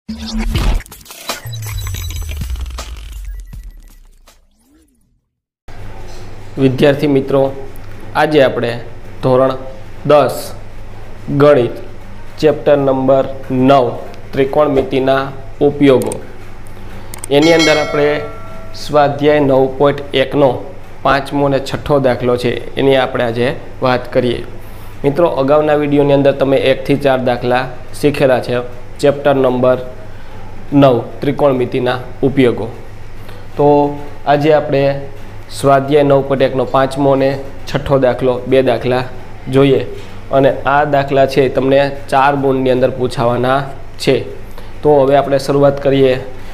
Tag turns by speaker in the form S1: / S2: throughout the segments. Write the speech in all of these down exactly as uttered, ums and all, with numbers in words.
S1: विद्यार्थी मित्रों, आज आपणे धोरण दस गणित चेप्टर नंबर नौ त्रिकोणमितिना उपयोगों एनी अंदर आपणे स्वाध्याय नौ पॉइंट एक नो पांचमो ने छठो दाखलो है एनी आपणे आज बात करिए। मित्रों, अगाउना विडियोनी अंदर तमे एक थी चार दाखला सीखेला है चेप्टर नंबर नौ त्रिकोणमितिना उपयोगों। तो आज आपणे स्वाध्याय नौ पॉइंट एक नो पांचमो ने छठो दाखलो बे दाखला जोईए अने आ दाखला छे तमने चार गुणनी अंदर पूछावाना छे। तो हवे आपणे शरूआत करीए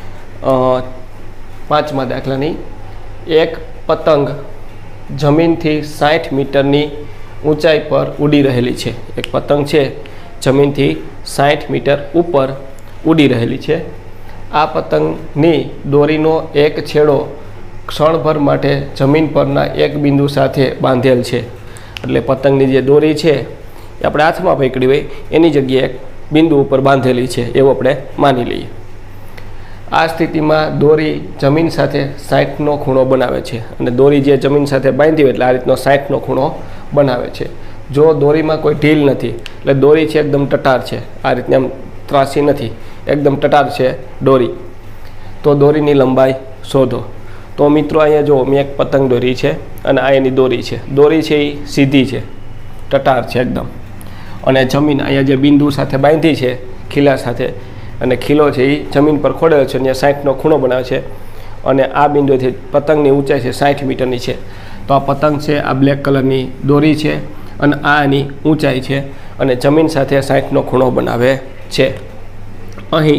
S1: पांचमा दाखलानी। एक पतंग जमीन थी साठ मीटरनी ऊंचाई पर उड़ी रहेली छे। एक पतंग छे जमीन थी साठ मीटर ऊपर उड़ी रहेली छे। आ पतंगनी दोरीनो एक छेड़ो क्षणभर माटे जमीन परना एक बिंदु साथे बांधेल छे। एटले पतंगनी जे दोरी छे ए आपणे हाथमां पकड़ी होय एनी जग्याए एक बिंदु पर बांधेली छे एवुं आपणे मानी लईए। आ स्थितिमां दोरी जमीन साथे साठ नो खूणो बनावे छे अने दोरी जे जमीन साथे बांधी होय एटले आ रीतनो साठ नो खूणो बनावे छे। जो दोरीमां कोई ढील नथी एटले दोरी छे एकदम टटार छे, आ रीतनी आम ત્રાસી નથી, एकदम टटार छे दोरी। तो दोरीनी लंबाई शोधो। तो मित्रों, अहींया जो मैं एक पतंग दोरी है और आ एनी दोरी है। दोरी है सीधी है, टटार है एकदम, और जमीन अहींया जे बिंदु साथे बांधी है खीला साथे अने खीलो है जमीन पर खोड़ेलो है, अहींया साठ नो खूणो बनावे छे अने आ बिंदुथी पतंगनी ऊंचाई है साठ मीटरनी है। तो आ पतंग है आ ब्लेक कलरनी दोरी है अने आ एनी ऊंचाई है अने जमीन साथे साठ नो खूणो बनावे छे। अहीं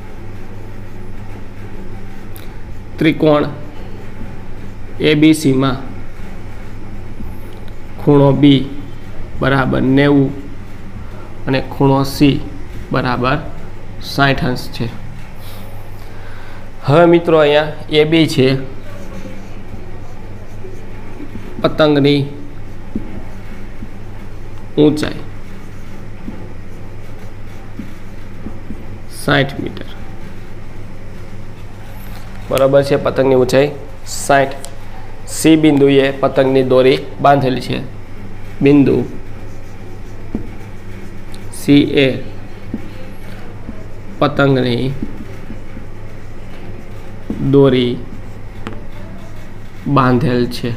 S1: त्रिकोण ए बी सी में खूणो बी बराबर नेवु अने खूणो सी बराबर साठ अंश है। हवे मित्रों, अहींया ए बी है पतंगनी ऊंचाई साठ मीटर बराबर है। पतंगनी ऊंचाई साठ। सी बिंदुए पतंगनी दोरी बांधेली है। बिंदु सी ए पतंगनी दोरी बांधेल है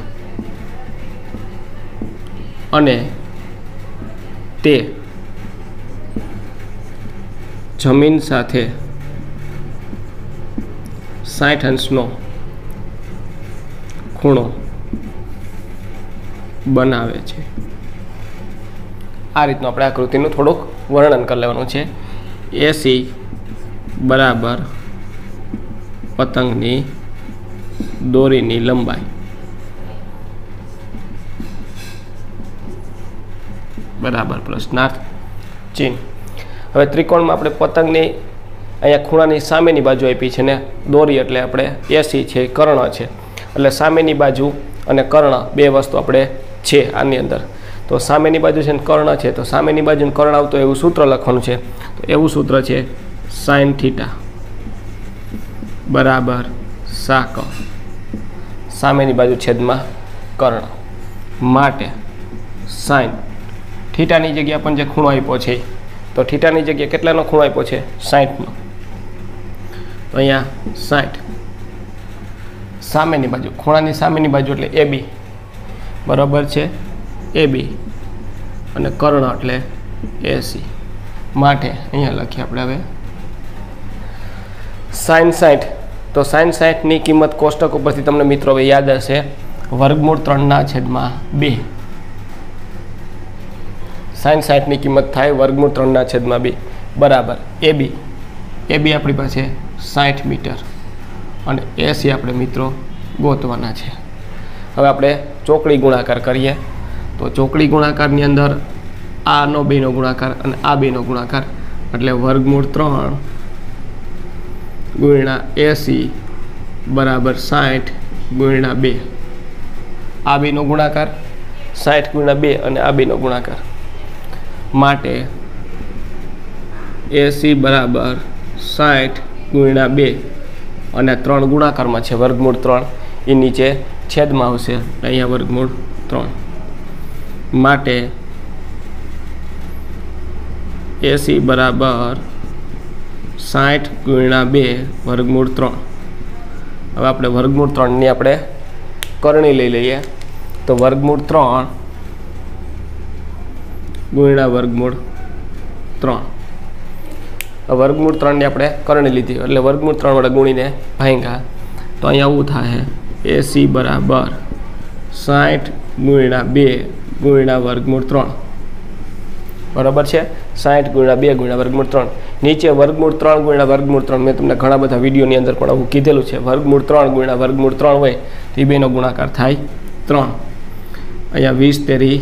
S1: अने ते जमीन साथे साठ अंशनो खूणो बनावे छे। आ रीतनो आपणे आकृतिनुं थोड़ुंक वर्णन कर लेवानुं छे। एसी बराबर पतंगनी दोरीनी लंबाई बराबर प्रश्नार्थ चिन्ह। हवे त्रिकोण में आपणे पतंगनी अहींया खूणानी सामेनी बाजू आपी छे ने दोरी एटले आपणे एसी छे, कर्ण छे, एटले सामेनी बाजू अने कर्ण बे वस्तु आपणे छे आनी अंदर। तो सामेनी बाजू छे कर्ण छे, तो सामेनी बाजू कर्ण आवतो एवुं सूत्र लखवानुं छे। तो एवुं सूत्र छे साइन थीटा बराबर साक सामेनी बाजू छेदमां कर्ण माटे साइन थीटानी जग्याए पण जे खूणो आप्यो छे तो थीटानी जग्याए केटलानो खूणो आप्यो छे साठ नो। तो अहींया साठ सामेनी बाजू खूणानी सामेनी बाजू एटले ए बी बराबर है ए बी अने कर्ण एटले ए सी माटे अहींया लखीए आपणे हवे साइन साठ। तो साइन साठ नी किंमत कोष्टक उपरथी तमने मित्रों हवे याद हशे वर्गमूळ त्रण ना छेदमां बे। साइन साठ की किंमत थाय वर्गमूळ त्रण ना छेदमां बे बराबर ए बी ए बी अपनी पास साठ मीटर और ए सी अपने मित्रों गोतवाना है। हवे आपणे चोकड़ी गुणाकार करिए। तो चोकड़ी गुणाकार नी अंदर आ नो बे नो गुणाकार और आ बे नो गुणाकार एटले वर्गमूळ त्रण गुणा ए सी बराबर साठ गुणा बे। आ बे नो गुणाकार साठ गुणा बे और आ बे नो गुणाकार माटे एसी बराबर સાઠ ગુણ્યા બે અને ત્રણ ગુણાકારમાં છે વર્ગમૂળ ત્રણ એ નીચે છેદમાં આવશે અહીંયા વર્ગમૂળ ત્રણ માટે એસી બરાબર સાઠ ગુણ્યા બે વર્ગમૂળ ત્રણ. હવે આપણે વર્ગમૂળ ત્રણની આપણે કરણી લઈ લઈએ તો વર્ગમૂળ ત્રણ ગુણ્યા વર્ગમૂળ ત્રણ. વર્ગમૂળ ત્રણની આપણે કરણી લીધી એટલે વર્ગમૂળ ત્રણ વડે ગુણીને ભાંગ્યા તો અહીંયા આવું થાય એસી બરાબર સાઠ ગુણ્યા બે ગુણ્યા વર્ગમૂળ ત્રણ. બરાબર છે સાઠ ગુણ્યા બે ગુણ્યા વર્ગમૂળ ત્રણ. નીચે વર્ગમૂળ ત્રણ ગુણ્યા વર્ગમૂળ ત્રણ મેં તમને ઘણા બધા વિડીયોની અંદર પણ આવું કીધેલું છે. વર્ગમૂળ ત્રણ ગુણ્યા વર્ગમૂળ ત્રણ હોય તો એ બેનો ગુણાકાર થાય ત્રણ. અહીંયા વીસ તેરી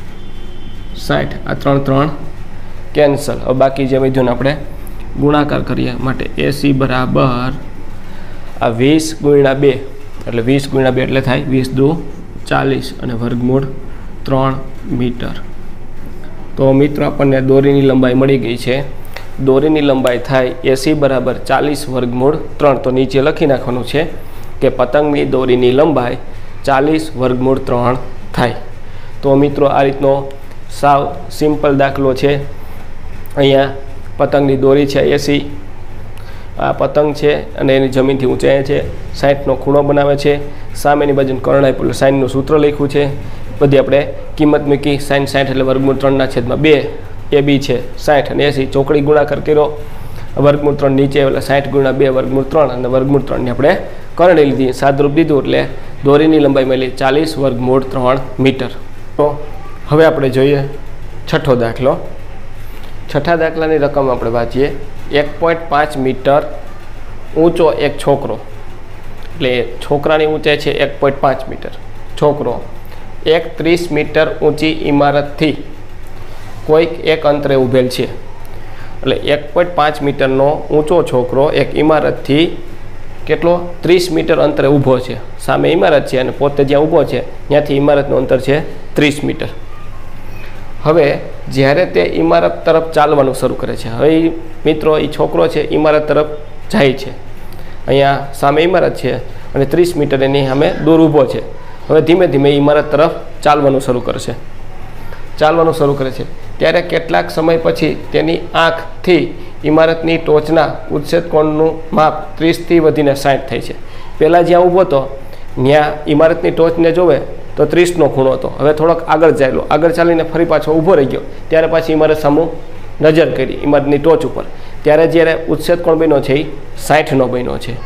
S1: સાઠ આ ત્રણ ત્રણ કેન્સલ. હવે બાકી જે વિધ્યોને આપણે ગુણાકાર કરીએ માટે એસી બરાબર આ વીસ ગુણ્યા બે એટલે વીસ ગુણ્યા બે એટલે થાય વીસ દુ ચાલીસ અને વર્ગમૂળ ત્રણ મીટર. તો મિત્રો આપણને દોરીની લંબાઈ મળી ગઈ છે. દોરીની લંબાઈ થાય એસી બરાબર ચાલીસ વર્ગમૂળ ત્રણ. તો નીચે લખી નાખવાનું છે કે પતંગની દોરીની લંબાઈ ચાલીસ વર્ગમૂળ ત્રણ થાય. તો મિત્રો આ રીતનો સાવ સિમ્પલ દાખલો છે. અહીંયા પતંગની દોરી છે એસી, આ પતંગ છે અને એની જમીનથી ઊંચાઈ છે, સાઠનો ખૂણો બનાવે છે, સામેની બાજુનું કર્ણ આપ્યું સાઈનનું સૂત્ર લખ્યું છે. બધી આપણે કિંમત મૂકી સાઈન સાઠ એટલે વર્ગમૂળ ત્રણના છેદમાં બે એ બી છે સાઠ અને એસી ચોકડી ગુણાકાર કર્યો વર્ગમૂળ ત્રણ નીચે એટલે સાઠ ગુણ્યા બે વર્ગમૂળ ત્રણ અને વર્ગમૂળ ત્રણની આપણે કરણી લીધી સાદરૂપ દીધું એટલે દોરીની લંબાઈ મળી ચાલીસ વર્ગમૂળ ત્રણ મીટર. તો હવે આપણે જોઈએ છઠ્ઠો દાખલો. છઠ્ઠા દાખલાની રકમ આપણે વાંચીએ. એક પોઈન્ટ પાંચ મીટર ઊંચો એક છોકરો એટલે છોકરાની ઊંચાઈ છે એક પોઈન્ટ પાંચ મીટર. છોકરો એક ત્રીસ મીટર ઊંચી ઇમારતથી કોઈક એક અંતરે ઊભેલ છે. એટલે એક પોઈન્ટ પાંચ મીટરનો ઊંચો છોકરો એક ઇમારતથી કેટલો ત્રીસ મીટર અંતરે ઊભો છે. સામે ઇમારત છે અને પોતે જ્યાં ઊભો છે ત્યાંથી ઇમારતનું અંતર છે ત્રીસ મીટર. હવે જ્યારે તે ઇમારત તરફ ચાલવાનું શરૂ કરે છે, હવે મિત્રો એ છોકરો છે ઇમારત તરફ જાય છે. અહીંયા સામે ઇમારત છે અને ત્રીસ મીટર એની સામે દૂર ઊભો છે. હવે ધીમે ધીમે ઇમારત તરફ ચાલવાનું શરૂ કરશે. ચાલવાનું શરૂ કરે છે ત્યારે કેટલાક સમય પછી તેની આંખથી ઇમારતની ટોચના ઉચ્છેદ કોણનું માપ ત્રીસથી વધીને સાઠ થાય છે. પહેલાં જ્યાં ઊભો હતો ત્યાં ઇમારતની ટોચને જોવે તો ત્રીસનો ખૂણો હતો. હવે થોડોક આગળ ચાલ્યો, આગળ ચાલીને ફરી પાછો ઊભો રહી ગયો. ત્યારે પાછી ઇમારત સામું નજર કરી ઇમારતની ટોચ ઉપર, ત્યારે જ્યારે ઉચ્છેદ કોણ બન્યો છે એ સાઠનો બન્યો છે.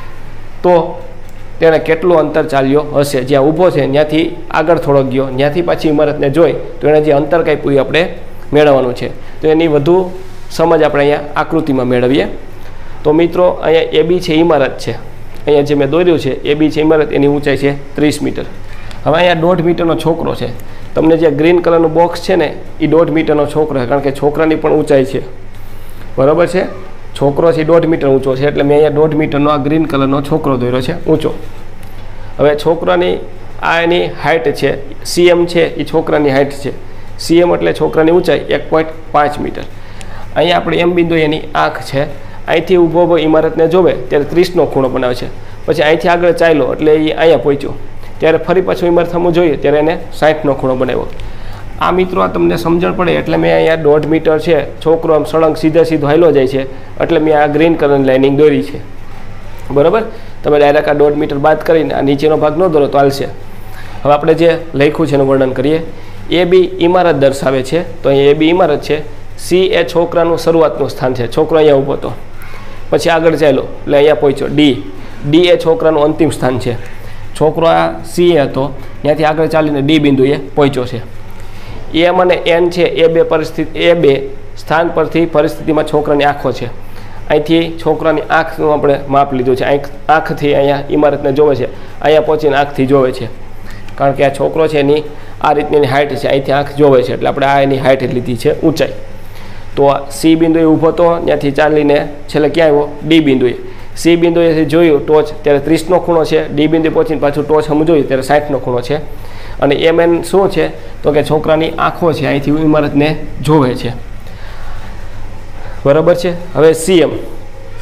S1: તો તેણે કેટલું અંતર ચાલ્યો હશે? જ્યાં ઊભો છે ત્યાંથી આગળ થોડોક ગયો, ત્યાંથી પાછી ઇમારતને જોઈ તો એણે જે અંતર કાપ્યું એ આપણે મેળવવાનું છે. તો એની વધુ સમજ આપણે અહીંયા આકૃતિમાં મેળવીએ. તો મિત્રો અહીંયા એ બી છે ઇમારત છે, અહીંયા જે મેં દોર્યું છે એ બી છે ઇમારત, એની ઊંચાઈ છે ત્રીસ મીટર. હવે અહીંયા દોઢ મીટરનો છોકરો છે. તમને જે ગ્રીન કલરનું બોક્સ છે ને એ દોઢ મીટરનો છોકરો છે, કારણ કે છોકરાની પણ ઊંચાઈ છે. બરાબર છે, છોકરો છે દોઢ મીટર ઊંચો છે એટલે મેં અહીંયા દોઢ મીટરનો આ ગ્રીન કલરનો છોકરો દોર્યો છે ઊંચો. હવે છોકરાની આ એની હાઇટ છે, સીએમ છે એ છોકરાની હાઇટ છે. સીએમ એટલે છોકરાની ઊંચાઈ એક પોઈન્ટ પાંચ મીટર. અહીંયા આપણે એમ બિંદુ એની આંખ છે. અહીંથી ઊભો ઊભો ઇમારતને જોવે ત્યારે ત્રીસનો ખૂણો બનાવે છે. પછી અહીંથી આગળ ચાલ્યો એટલે એ અહીંયા પહોંચ્યો, ત્યારે ફરી પાછું ઇમારત સામું જોઈએ ત્યારે એને સાઠનો ખૂણો બનાવ્યો. આ મિત્રો આ તમને સમજણ પડે એટલે મેં અહીંયા દોઢ મીટર છે છોકરો આમ સળંગ સીધે સીધો હાલ્યો જાય છે એટલે મેં આ ગ્રીન કલરની લાઇનિંગ દોરી છે. બરાબર, તમે ડાયરેક્ટ આ દોઢ મીટર બાદ કરીને આ નીચેનો ભાગ ન દોરો તો હાલશે. હવે આપણે જે લખ્યું છે એનું વર્ણન કરીએ. એ બી ઇમારત દર્શાવે છે, તો અહીંયા એ બી ઇમારત છે. સી એ છોકરાનું શરૂઆતનું સ્થાન છે, છોકરો અહીંયા ઊભો હતો, પછી આગળ ચાલ્યો એટલે અહીંયા પહોંચ્યો. ડી ડી એ છોકરાનું અંતિમ સ્થાન છે. છોકરો આ સી એ હતો, ત્યાંથી આગળ ચાલીને ડી બિંદુએ પહોંચ્યો છે. એમ અને એન છે એ બે પરિસ્થિતિ એ બે સ્થાન પરથી પરિસ્થિતિમાં છોકરાની આંખો છે. અહીંથી છોકરાની આંખનું આપણે માપ લીધું છે. આંખ આંખથી અહીંયા ઇમારતને જોવે છે, અહીંયા પહોંચીને આંખથી જોવે છે, કારણ કે આ છોકરો છે એની આ રીતની હાઇટ છે, અહીંથી આંખ જોવે છે એટલે આપણે આ એની હાઇટ લીધી છે ઊંચાઈ. તો સી બિંદુએ ઊભો હતો, ત્યાંથી ચાલીને છેલ્લે ક્યાં આવ્યો? ડી બિંદુએ. સી બિંદુએથી જોયું ટોચ ત્યારે ત્રીસનો ખૂણો છે, ડી બિંદુ પહોંચીને પાછું ટોચ હમ જોયું ત્યારે સાઠનો ખૂણો છે. અને એમ એન શું છે તો કે છોકરાની આંખો છે, અહીંથી ઇમારતને જોવે છે. બરાબર છે. હવે સીએમ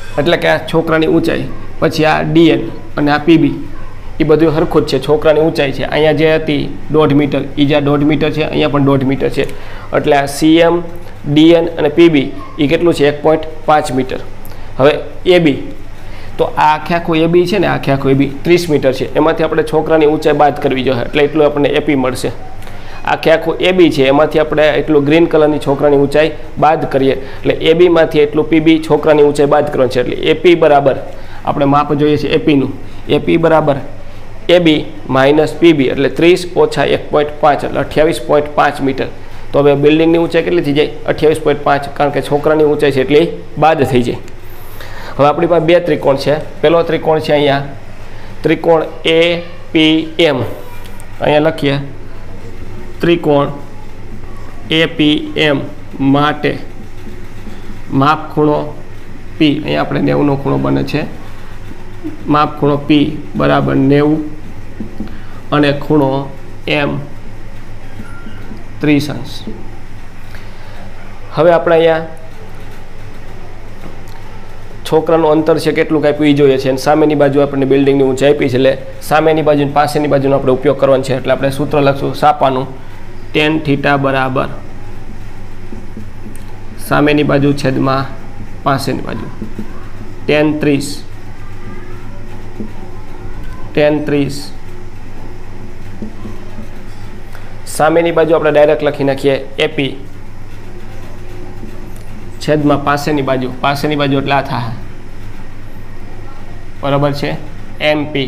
S1: એટલે કે આ છોકરાની ઊંચાઈ, પછી આ ડીએન અને આ પીબી એ બધું સરખું જ છે, છોકરાની ઊંચાઈ છે. અહીંયા જે હતી દોઢ મીટર એ જ્યાં દોઢ મીટર છે અહીંયા પણ દોઢ મીટર છે. એટલે આ સીએમ, ડીએન અને પીબી એ કેટલું છે? એક પોઈન્ટ પાંચ મીટર. હવે એબી, તો આ આખે આખું એબી છે ને, આખે આખું એબી ત્રીસ મીટર છે. એમાંથી આપણે છોકરાની ઊંચાઈ બાદ કરવી જોઈએ એટલે એટલું આપણને એપી મળશે. આખે આખું એબી છે એમાંથી આપણે એટલું ગ્રીન કલરની છોકરાની ઊંચાઈ બાદ કરીએ એટલે એબીમાંથી એટલું પીબી છોકરાની ઊંચાઈ બાદ કરવાની છે. એટલે એપી બરાબર આપણે માપ જોઈએ છે એપીનું. એપી બરાબર એબી માઇનસ પીબી એટલે ત્રીસ ઓછા એક પોઈન્ટ પાંચ એટલે અઠ્યાવીસ પોઈન્ટ પાંચ મીટર. તો હવે બિલ્ડિંગની ઊંચાઈ કેટલી થઈ જાય? અઠ્યાવીસ પોઈન્ટ પાંચ, કારણ કે છોકરાની ઊંચાઈ છે એટલે બાદ થઈ જાય. હવે આપણી પાસે બે ત્રિકોણ છે. પહેલો ત્રિકોણ છે અહીંયા ત્રિકોણ એ પી એમ. અહીંયા લખીએ ત્રિકોણ એ પી એમ માટે માપ ખૂણો પી, અહીંયા આપણે નેવુંનો ખૂણો બને છે. માપ ખૂણો પી બરાબર નેવું અને ખૂણો એમ ત્રીસ અંશ. હવે આપણે અહીંયા છોકરાનું અંતર છે કેટલું કાંઈ પી જોઈએ છે અને સામેની બાજુ આપણને બિલ્ડિંગની ઊંચાઈ આપી છે એટલે સામેની બાજુ અને પાસેની બાજુનો આપણે ઉપયોગ કરવાનો છે. એટલે આપણે સૂત્ર લખશું સાપાનું ટેન થીટા બરાબર સામેની બાજુ છેદમાં પાસેની બાજુ ટેન ત્રીસ ટેન ત્રીસ. સામેની બાજુ આપણે ડાયરેક્ટ લખી નાખીએ એપી છેદમાં પાસેની બાજુ, પાસેની બાજુ એટલે આ થાય બરાબર છે એમપી.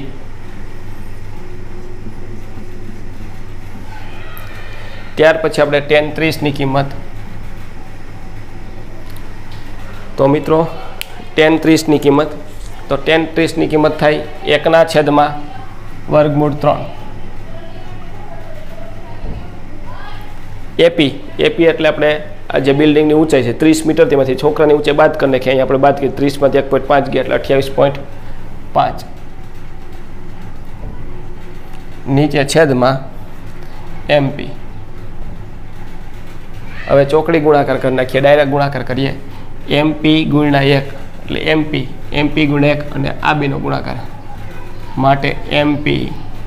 S1: ત્યાર પછી આપણે ટેન ત્રીસની કિંમત, તો મિત્રો ટેન ત્રીસની કિંમત તો ટેન ત્રીસની કિંમત થાય એકના છેદમાં વર્ગમૂળ ત્રણ. એપી એપી એટલે આપણે આ જે બિલ્ડિંગની ઊંચાઈ છે ત્રીસ મીટર, તેમાંથી છોકરાની ઊંચાઈ બાદ કરી નાખીએ. અહીંયા આપણે બાદ કરીએ ત્રીસમાંથી એક પોઈન્ટ પાંચ ગયા એટલે અઠ્યાવીસ પોઈન્ટ પાંચ. નીચે છેદમાં એમપી. હવે ચોકડી ગુણાકાર કરી નાખીએ, ડાયરેક્ટ ગુણાકાર કરીએ. એમપી ગુણ્યા એક એટલે એમપી, એમપી ગુણ્યા એક અને આ બેનો ગુણાકાર માટે એમપી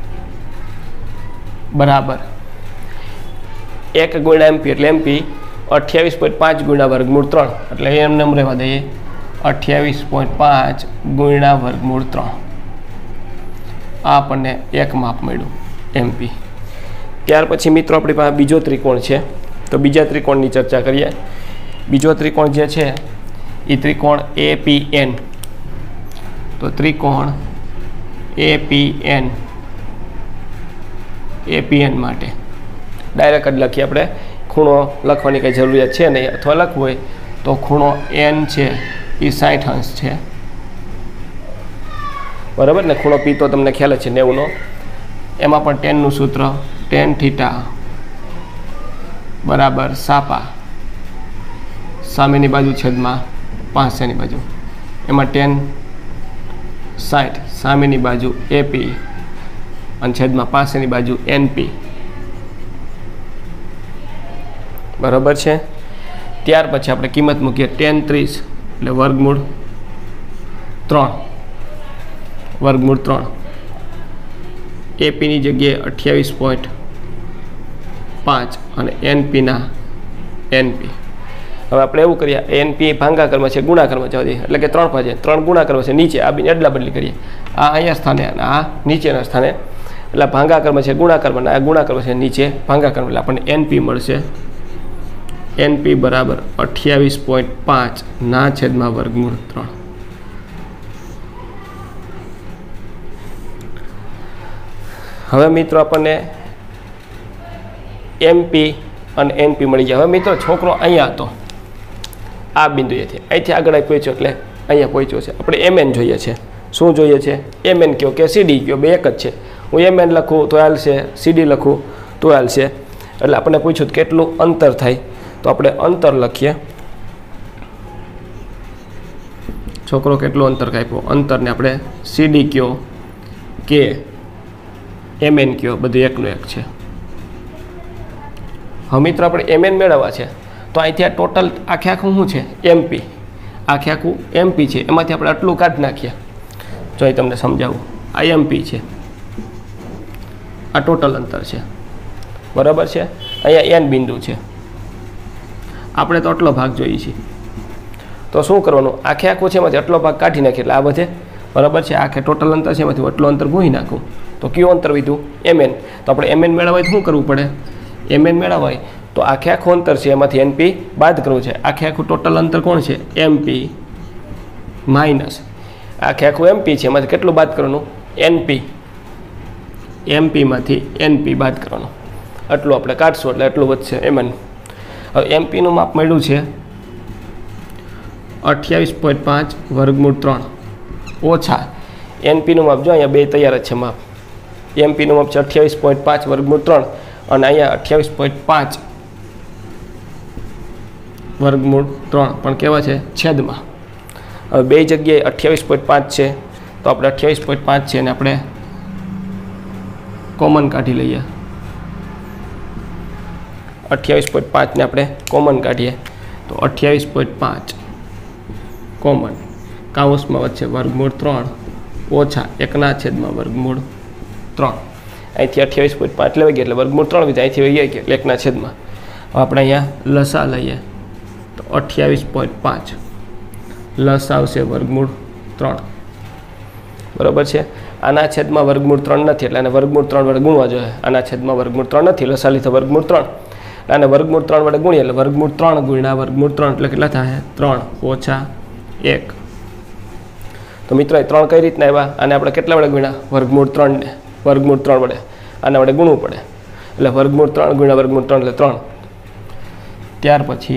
S1: બરાબર એક ગુણ્યા એમપી એટલે એમપી અઠ્યાવીસ પોઈન્ટ પાંચ ગુણ્યા વર્ગમૂળ ત્રણ એટલે એમ નમ રહેવા દઈએ અઠ્યાવીસ પોઈન્ટ પાંચ ગુણ્યા વર્ગમૂળ ત્રણ. આ આપણને એક માપ મળ્યું એમપી. ત્યાર પછી મિત્રો આપણી પાસે બીજો ત્રિકોણ છે તો બીજા ત્રિકોણની ચર્ચા કરીએ. બીજો ત્રિકોણ જે છે એ ત્રિકોણ એ પી એન. તો ત્રિકોણ એ P N A P N માટે ડાયરેક્ટ જ લખીએ આપણે, ખૂણો લખવાની કંઈ જરૂરિયાત છે નહીં, અથવા લખવું હોય તો ખૂણો એન છે એ સાઠ અંશ છે બરાબર ને. ખૂણો પી તો તમને ખ્યાલ છે નેવુંનો. એમાં પણ ટેનનું સૂત્ર ટેન થીટા બરાબર સાપા સામેની બાજુ છેદમાં પાસેની બાજુ. એમાં ટેન સાઠ સામેની બાજુ એપી અને છેદમાં પાસેની બાજુ એનપી બરાબર છે. ત્યાર પછી આપણે કિંમત મૂકીએ ટેન ત્રીસ એટલે વર્ગમૂળ ત્રણ વર્ગમૂળ ત્રણ. એપીની જગ્યાએ અઠ્યાવીસ પોઈન્ટ પાંચ અને એનપીના એનપી. હવે આપણે એવું કરીએ એનપી ભાંગાકારમાં છે ગુણાકારમાં જવા દઈએ એટલે કે ત્રણ પાસે ત્રણ ગુણાકારમાં છે નીચે આ બી અદલા બદલી કરીએ. આ અહીંયા સ્થાને અને આ નીચેના સ્થાને એટલે ભાંગાકારમાં છે ગુણાકારમાં આ ગુણાકારમાં છે નીચે ભાંગાકારમાં એટલે આપણને એનપી મળશે એનપી બરાબર અઠ્યાવીસ પોઈન્ટ પાંચ ના છેદમાં વર્ગમૂળ ત્રણ. હવે મિત્રો આપણને એમપી અને એનપી મળી ગયા. હવે મિત્રો છોકરો અહીંયા હતો આ બિંદુએથી અહીંથી આગળ પહોંચ્યો એટલે અહીંયા પહોંચ્યો છે. આપણે એમએન જોઈએ છે. શું જોઈએ છે? એમએન કયો કે સીડી કયો, બે એક જ છે. હું એમએન લખું તો હાલશે, સીડી લખું તો હાલશે. એટલે આપણને પૂછ્યું કેટલું અંતર થાય તો આપણે અંતર લખીએ. છોકરો કેટલું અંતર કાપ્યો, અંતરને આપણે સીડી કયો કે એમએન કયો બધું એકનું એક છે. હવે મિત્રો આપણે એમએન મેળવવા છે તો અહીંથી આ ટોટલ આખે આખું શું છે એમપી. આખે આખું એમપી છે એમાંથી આપણે આટલું કાઢી નાખીએ. જો અહીં તમને સમજાવું, આ એમપી છે, આ ટોટલ અંતર છે, બરાબર છે. અહીંયા એન બિંદુ છે, આપણે તો આટલો ભાગ જોઈએ છીએ. તો શું કરવાનું, આખે આખું છે એમાંથી આટલો ભાગ કાઢી નાખીએ એટલે આ બધે બરાબર છે. આખે ટોટલ અંતર છે એમાંથી આટલું અંતર ભૂઈ નાખું તો કયું અંતર વધ્યું? એમએન. તો આપણે એમએન મેળવવા હોય શું કરવું પડે? એમએન મેળવવા હોય તો આખે આખું અંતર છે એમાંથી એનપી બાદ કરવું છે. આખે આખું ટોટલ અંતર કોણ છે? એમપી માઇનસ આખે આખું એમપી છે એમાંથી કેટલું બાદ કરવાનું? એનપી. એમપીમાંથી એનપી બાદ કરવાનું, આટલું આપણે કાઢશું એટલે એટલું વધશે એમએન. હવે એમપીનું માપ મળ્યું છે અઠ્યાવીસ પોઈન્ટ પાંચ વર્ગમૂળ ત્રણ ઓછા એનપીનું માપ. જો અહીંયા બે તૈયાર જ છે માપ. એમપીનું માપ છે અઠ્યાવીસ પોઈન્ટ પાંચ વર્ગમૂળ ત્રણ અને અહીંયા અઠ્યાવીસ પોઈન્ટ પાંચ વર્ગમૂળ ત્રણ પણ કેવા છે? છેદમાં. હવે બે જગ્યાએ અઠ્યાવીસ પોઈન્ટ પાંચ છે તો આપણે અઠ્યાવીસ પોઈન્ટ પાંચ છે અને આપણે કોમન કાઢી લઈએ. અઠ્યાવીસ પોઈન્ટ પાંચને આપણે કોમન કાઢીએ તો અઠ્યાવીસ પોઈન્ટ પાંચ કોમન કાઉન્સમાં વચ્ચે વર્ગમૂળ ત્રણ ઓછા એકના છેદમાં વર્ગમૂળ ત્રણ. અહીંથી અઠ્યાવીસ પોઈન્ટ પાંચ લેવાઈ ગયા એટલે વર્ગમૂળ ત્રણ વિધ અહીંથી વહી ગયા એટલે એકના છેદમાં. હવે આપણે અહીંયા લસા લઈએ તો અઠ્યાવીસ પોઈન્ટ પાંચ લસ આવશે વર્ગમૂળ ત્રણ, બરાબર છે. આના છેદમાં વર્ગમૂળ ત્રણ નથી એટલે આને વર્ગમૂળ ત્રણ વડે ગુણવા જોઈએ. આના છેદમાં વર્ગમૂળ ત્રણ નથી, લસા લીધો વર્ગમૂળ ત્રણ, આને વર્ગમૂળ ત્રણ વડે ગુણીએ એટલે વર્ગમૂળ ત્રણ ગુણ્યા વર્ગમૂળ ત્રણ એટલે કેટલા થાય? ત્રણ ઓછા એક. તો મિત્રો એ ત્રણ કઈ રીતના આવ્યા? આને આપણે કેટલા વડે ગુણ્યા? વર્ગમૂળ ત્રણને વર્ગમૂળ ત્રણ વડે આના વડે ગુણવું પડે એટલે વર્ગમૂળ ત્રણ ગુણ્યા વર્ગમૂળ ત્રણ એટલે ત્રણ. ત્યાર પછી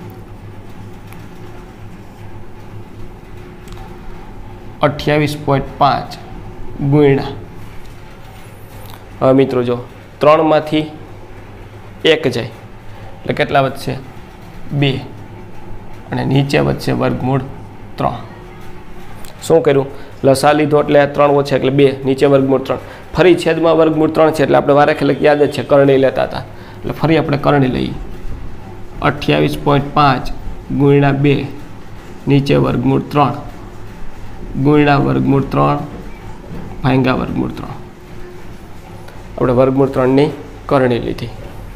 S1: અઠ્યાવીસ પોઈન્ટ પાંચ ગુણ્યા, હવે મિત્રો જો ત્રણમાંથી એક જાય એટલે કેટલા વધશે? બે અને નીચે વધશે વર્ગમૂળ ત્રણ. શું કર્યું? લસા લીધો એટલે ત્રણ ઓછા એટલે બે, નીચે વર્ગમૂળ ત્રણ. ફરી છેદમાં વર્ગમૂળ ત્રણ છે એટલે આપણે વારે ખેલે યાદ જ છે કરણી લેતા હતા એટલે ફરી આપણે કરણી લઈએ. અઠ્યાવીસ પોઈન્ટ પાંચ ગુણ્યા બે નીચે વર્ગમૂળ ત્રણ ગુણ્યા વર્ગમૂળ ત્રણ ભાંગા વર્ગમૂળ ત્રણ. આપણે વર્ગમૂળ ત્રણની કરણી લીધી.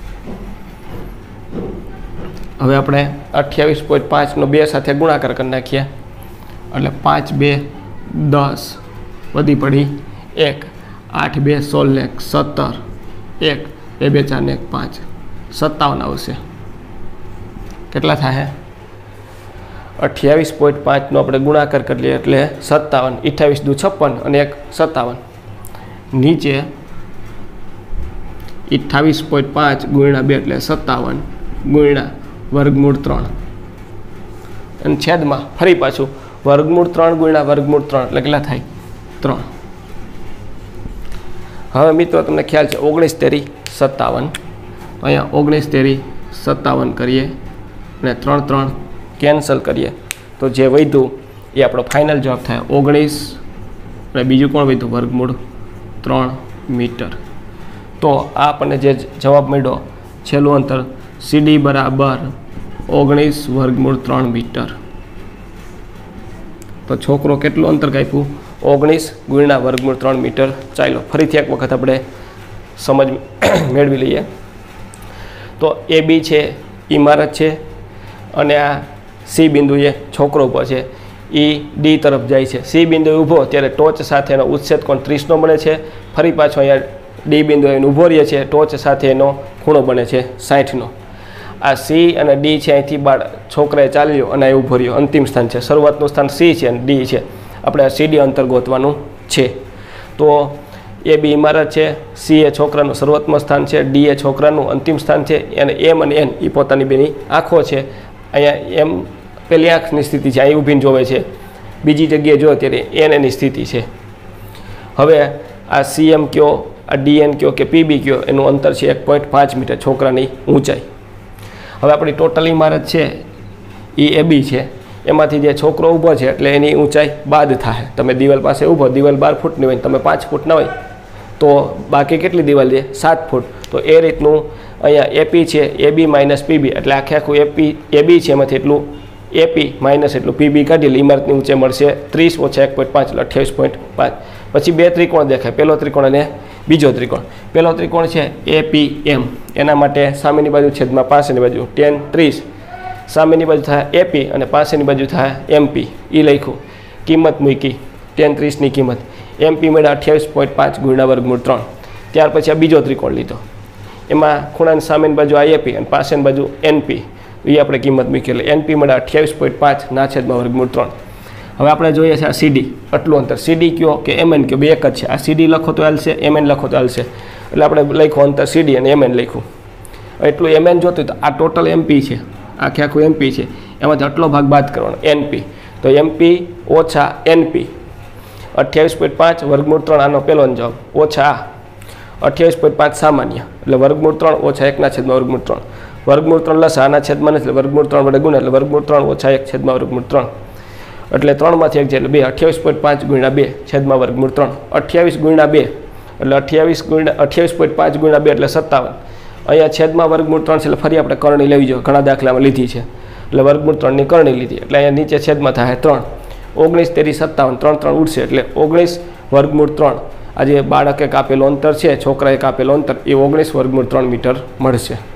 S1: હવે આપણે અઠ્યાવીસ પોઈન્ટ પાંચનો બે સાથે ગુણાકાર કરી નાખીએ એટલે પાંચ બે દસ વધી પડી એક, આઠ બે સોળ ને એક સત્તર, એક બે બે ચાર ને એક પાંચ સત્તાવન આવશે. કેટલા થાય? અઠ્યાવીસ પોઈન્ટ પાંચનો આપણે ગુણાકાર કરી લઈએ એટલે સત્તાવન, અઠ્યાવીસ દુ છપ્પન અને એક સત્તાવન. નીચે અઠ્યાવીસ પોઈન્ટ પાંચ ગુણ્યા બે એટલે સત્તાવન ગુણ્યા વર્ગમૂળ ત્રણ અને છેદમાં ફરી પાછું વર્ગમૂળ ત્રણ ગુણ્યા વર્ગમૂળ ત્રણ એટલે કેટલા થાય? ત્રણ. હવે મિત્રો તમને ખ્યાલ છે ઓગણીસ તેરી સત્તાવન, અહીંયા ઓગણીસ તેરી સત્તાવન કરીએ અને ત્રણ ત્રણ કેન્સલ કરીએ તો જે વધ્યું એ આપણો ફાઇનલ જવાબ થાય ઓગણીસ અને બીજું કોણ વધ્યું? વર્ગમૂળ ત્રણ મીટર. તો આ આપણને જે જવાબ મળ્યો છેલ્લું અંતર સીડી બરાબર ઓગણીસ વર્ગમૂળ ત્રણ મીટર. તો છોકરો કેટલું અંતર કાપ્યું? ઓગણીસ ગુણ્યા વર્ગમૂળ ત્રણ મીટર. ચાલો ફરીથી એક વખત આપણે સમજ મેળવી લઈએ. તો એ બી છે ઇમારત છે અને આ સી બિંદુએ છોકરો ઊભો છે, એ ડી તરફ જાય છે. સી બિંદુએ ઊભો ત્યારે ટોચ સાથેનો ઉચ્છેદ કોણ ત્રીસનો બને છે. ફરી પાછો અહીંયા ડી બિંદુ એને ઊભો રહે છે, ટોચ સાથે એનો ખૂણો બને છે સાઠનો. આ સી અને ડી છે અહીંથી બાળ છોકરાએ ચાલ્યો અને એ ઊભો રહ્યો, અંતિમ સ્થાન છે. શરૂઆતનું સ્થાન સી છે અને ડી છે. આપણે સી ડી અંતર ગોતવાનું છે. તો એ બી ઇમારત છે, સી એ છોકરાનું શરૂઆતમાં સ્થાન છે, ડી એ છોકરાનું અંતિમ સ્થાન છે અને એમ અને એન એ પોતાની બેની આંખો છે. અહીંયા એમ પેલી આંખની સ્થિતિ છે, અહીં ઊભીને જોવે છે, બીજી જગ્યાએ જો ત્યારે એન એની સ્થિતિ છે. હવે આ સી એમ કયો, આ ડી એન કયો કે પી બી કયો, એનું અંતર છે એક પોઈન્ટ પાંચ મીટર છોકરાની ઊંચાઈ. હવે આપણી ટોટલ ઇમારત છે એ એ બી છે, એમાંથી જે છોકરો ઊભો છે એટલે એની ઊંચાઈ બાદ થાય. તમે દિવાલ પાસે ઊભો, દિવાલ બાર ફૂટની હોય, તમે પાંચ ફૂટના હોય તો બાકી કેટલી દિવાલ છે? સાત ફૂટ. તો એ રીતનું અહીંયા એપી છે, એ બી માઇનસ પીબી એટલે આખે આખું એપી એ બી છે એમાંથી એટલું એપી માઇનસ એટલું પીબી કાઢી એટલે ઇમારતની ઊંચાઈ મળશે ત્રીસ ઓછા એક પોઈન્ટ પાંચ એટલે અઠ્યાવીસ પોઈન્ટ પાંચ. પછી બે ત્રિકોણ દેખાય, પહેલો ત્રિકોણ અને બીજો ત્રિકોણ. પહેલો ત્રિકોણ છે એપીએમ, એના માટે સામેની બાજુ છેદમાં પાસેની બાજુ ટેન ત્રીસ, સામેની બાજુ થાય એપી અને પાસેની બાજુ થાય એમપી. એ લખ્યું, કિંમત મૂકી ટેન ત્રીસની કિંમત. એમપી મળ્યા અઠ્યાવીસ પોઈન્ટ પાંચ ગુણ્યા વર્ગમૂળ ત્રણ. ત્યાર પછી આ બીજો ત્રિકોણ લીધો, એમાં ખૂણાની સામેની બાજુ આ એપી અને પાસેની બાજુ એનપી, એ આપણે કિંમત મૂકી એટલે એનપી મળ્યા અઠ્યાવીસ પોઈન્ટ પાંચ ના છેદમાં વર્ગમૂળ ત્રણ. હવે આપણે જોઈએ છે આ સીડી, આટલું અંતર. સીડી કયો કે એમએન કયો, બે એક જ છે. આ સીડી લખો તો હાલશે, એમએન લખો તો હાલશે. એટલે આપણે લખ્યું અંતર સીડી અને એમએન લખ્યું. એટલું એમએન જોતું તો આ ટોટલ એમપી છે, આખે આખું એમપી છે, એમાંથી આટલો ભાગ બાદ કરવાનો એનપી. તો એમપી ઓછા એનપી અઠ્યાવીસ પોઈન્ટ પાંચ વર્ગમૂળ ત્રણ, આનો પહેલો જવાબ. ઓછા આ અઠ્યાવીસ પોઈન્ટ પાંચ સામાન્ય એટલે વર્ગમૂળ ત્રણ ઓછા એકના છેદમાં વર્ગમૂળ ત્રણ. વર્ગમૂળ ત્રણ લસા આના છેદમાં નથી એટલે વર્ગમૂળ ત્રણ વડે ગુણ્યા એટલે વર્ગમૂળ ત્રણ ઓછા એક છેદમાં વર્ગમૂળ ત્રણ. એટલે ત્રણમાંથી એક છે એટલે બે, અઠ્યાવીસ પોઈન્ટ પાંચ ગુણ્યા બે છેદમાં વર્ગમૂળ ત્રણ. અઠ્યાવીસ ગુણ્યા બે એટલે અઠ્યાવીસ ગુણ્યા અઠ્યાવીસ પોઈન્ટ પાંચ ગુણ્યા બે એટલે સત્તાવન. અહીંયા છેદમાં વર્ગમૂળ ત્રણ છે એટલે ફરી આપણે કરણી લેવી જોઈએ, ઘણા દાખલામાં લીધી છે એટલે વર્ગમૂળ ત્રણની કરણી લીધી એટલે અહીંયા નીચે છેદમાં થાય ત્રણ. ઓગણીસ તેરી સત્તાવન, ત્રણ ત્રણ ઉડશે એટલે ઓગણીસ વર્ગમૂળ ત્રણ. આજે બાળકે કાપેલું અંતર છે, છોકરાએ કાપેલું અંતર એ ઓગણીસ વર્ગમૂળ ત્રણ મીટર મળશે.